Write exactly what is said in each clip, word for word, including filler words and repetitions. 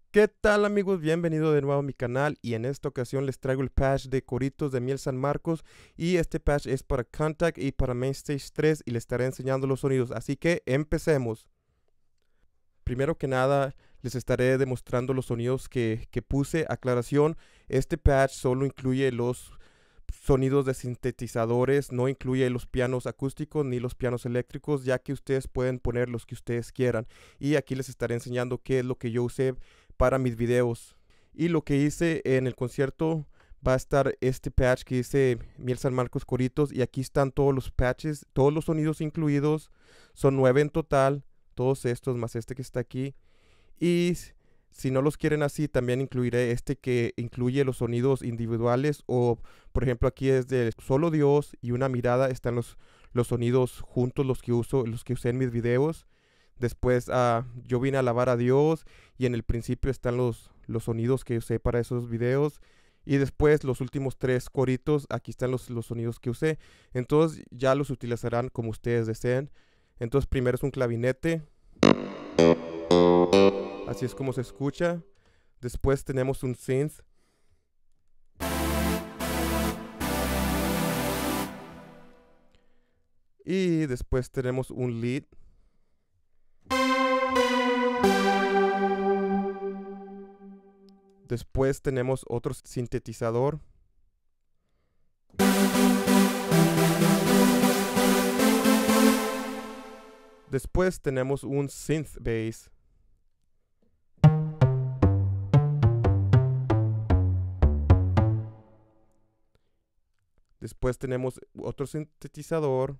¿Qué tal amigos? Bienvenido de nuevo a mi canal y en esta ocasión les traigo el patch de Coritos de Miel San Marcos y este patch es para Contact y para Mainstage tres y les estaré enseñando los sonidos, así que empecemos. Primero que nada les estaré demostrando los sonidos que, que puse. Aclaración, este patch solo incluye los sonidos de sintetizadores, no incluye los pianos acústicos ni los pianos eléctricos, ya que ustedes pueden poner los que ustedes quieran. Y aquí les estaré enseñando qué es lo que yo usé para mis videos. Y lo que hice en el concierto va a estar este patch que dice Miel San Marcos Coritos, y aquí están todos los patches, todos los sonidos incluidos. Son nueve en total, todos estos más este que está aquí. Y si no los quieren así, también incluiré este que incluye los sonidos individuales, o por ejemplo aquí es de solo Dios y una mirada, están los, los sonidos juntos, los que uso, los que usé en mis videos. Después uh, yo vine a alabar a Dios y en el principio están los, los sonidos que usé para esos videos. Y después los últimos tres coritos, aquí están los, los sonidos que usé. Entonces ya los utilizarán como ustedes deseen. Entonces primero es un clavinete. Así es como se escucha. Después tenemos un synth. Y después tenemos un lead. Después tenemos otro sintetizador. Después tenemos un synth bass. Después tenemos otro sintetizador.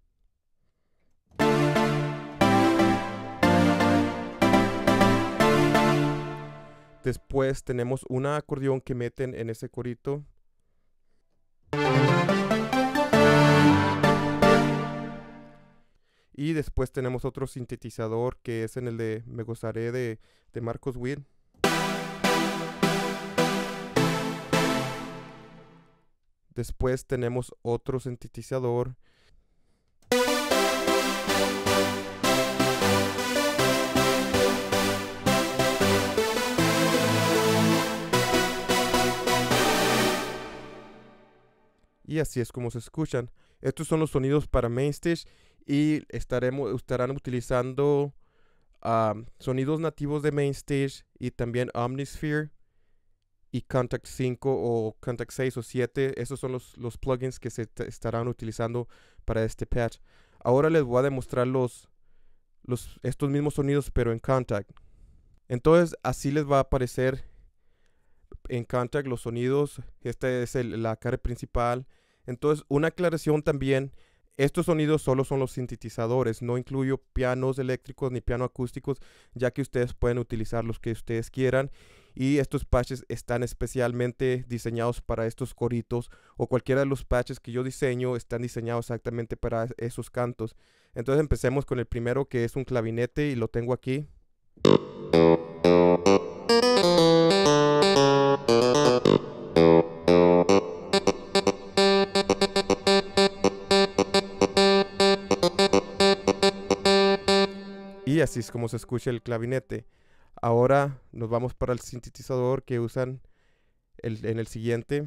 Después tenemos un acordeón que meten en ese corito. Y después tenemos otro sintetizador que es en el de Me Gozaré de, de Marcos Witt. Después tenemos otro sintetizador. Y así es como se escuchan. Estos son los sonidos para Mainstage y estaremos, estarán utilizando uh, sonidos nativos de Mainstage y también Omnisphere y Contact cinco o Contact seis o siete. Esos son los, los plugins que se estarán utilizando para este patch. Ahora les voy a demostrar los, los, estos mismos sonidos pero en Contact. Entonces así les va a aparecer en Contact los sonidos. Esta es el, la cara principal. Entonces una aclaración también, estos sonidos solo son los sintetizadores, no incluyo pianos eléctricos ni pianos acústicos, ya que ustedes pueden utilizar los que ustedes quieran. Y estos patches están especialmente diseñados para estos coritos, o cualquiera de los patches que yo diseño están diseñados exactamente para esos cantos. Entonces empecemos con el primero, que es un clavinete, y lo tengo aquí. Y así es como se escucha el clavinete. Ahora nos vamos para el sintetizador que usan el, en el siguiente.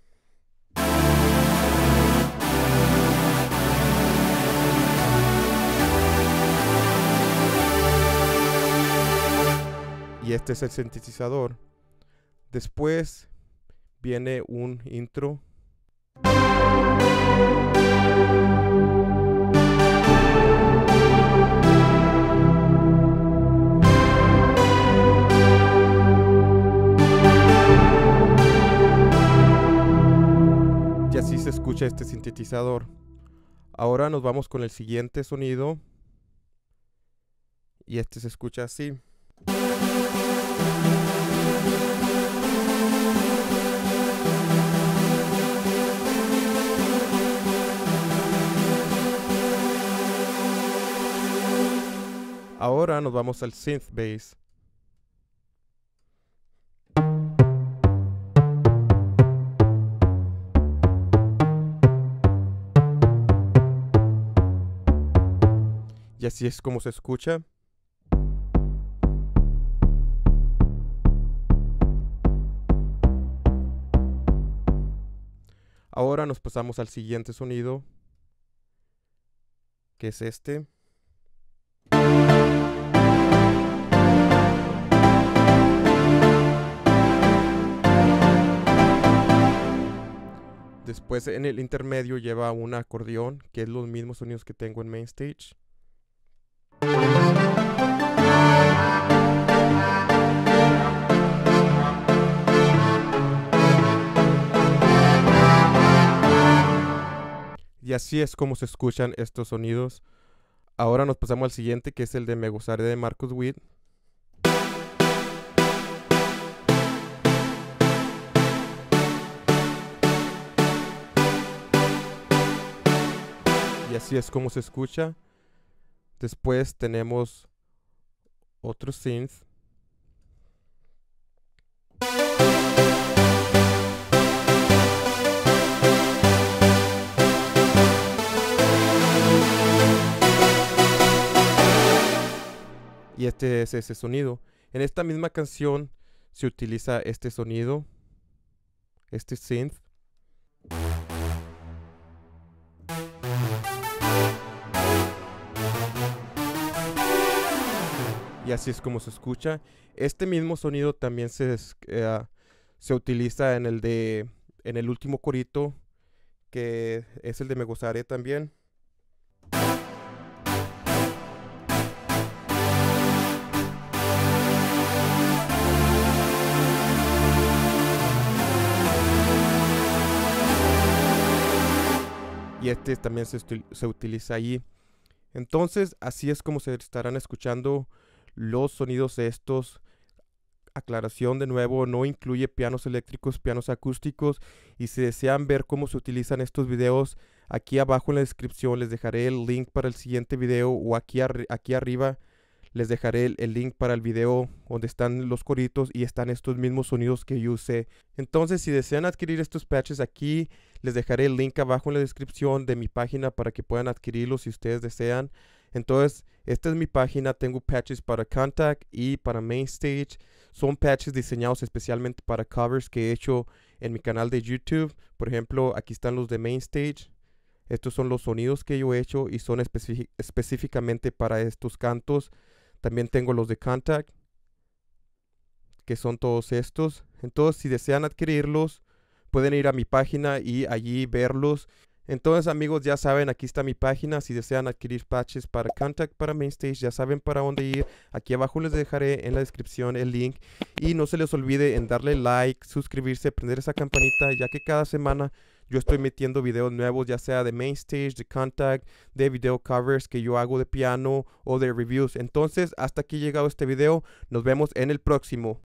Y este es el sintetizador. Después viene un intro. Y así se escucha este sintetizador. Ahora nos vamos con el siguiente sonido. Y este se escucha así. Ahora nos vamos al synth bass. Y así es como se escucha. Ahora nos pasamos al siguiente sonido, que es este. Después en el intermedio lleva un acordeón, que es los mismos sonidos que tengo en Main Stage. Y así es como se escuchan estos sonidos. Ahora nos pasamos al siguiente, que es el de Me Gozaré de Marcus Witt. Y así es como se escucha. Después tenemos otro synth. Y este es ese sonido. En esta misma canción se utiliza este sonido, este synth. Y así es como se escucha. Este mismo sonido también se, uh, se utiliza en el de en el último corito, que es el de Me Gozaré también. Y este también se, se utiliza allí. Entonces, así es como se estarán escuchando los sonidos estos. Aclaración de nuevo, no incluye pianos eléctricos, pianos acústicos. Y si desean ver cómo se utilizan estos videos, aquí abajo en la descripción les dejaré el link para el siguiente video, o aquí, ar aquí arriba les dejaré el, el link para el video donde están los coritos y están estos mismos sonidos que yo usé. Entonces, si desean adquirir estos patches, aquí les dejaré el link abajo en la descripción de mi página para que puedan adquirirlos si ustedes desean. Entonces, esta es mi página. Tengo patches para Kontakt y para Main Stage. Son patches diseñados especialmente para covers que he hecho en mi canal de YouTube. Por ejemplo, aquí están los de Main Stage. Estos son los sonidos que yo he hecho y son específicamente para estos cantos. También tengo los de Kontakt, que son todos estos. Entonces, si desean adquirirlos, pueden ir a mi página y allí verlos. Entonces, amigos, ya saben, aquí está mi página. Si desean adquirir patches para Kontakt, para Main Stage, ya saben para dónde ir. Aquí abajo les dejaré en la descripción el link. Y no se les olvide en darle like, suscribirse, prender esa campanita, ya que cada semana yo estoy metiendo videos nuevos, ya sea de Main Stage, de Kontakt, de video covers que yo hago de piano o de reviews. Entonces, hasta aquí ha llegado este video. Nos vemos en el próximo.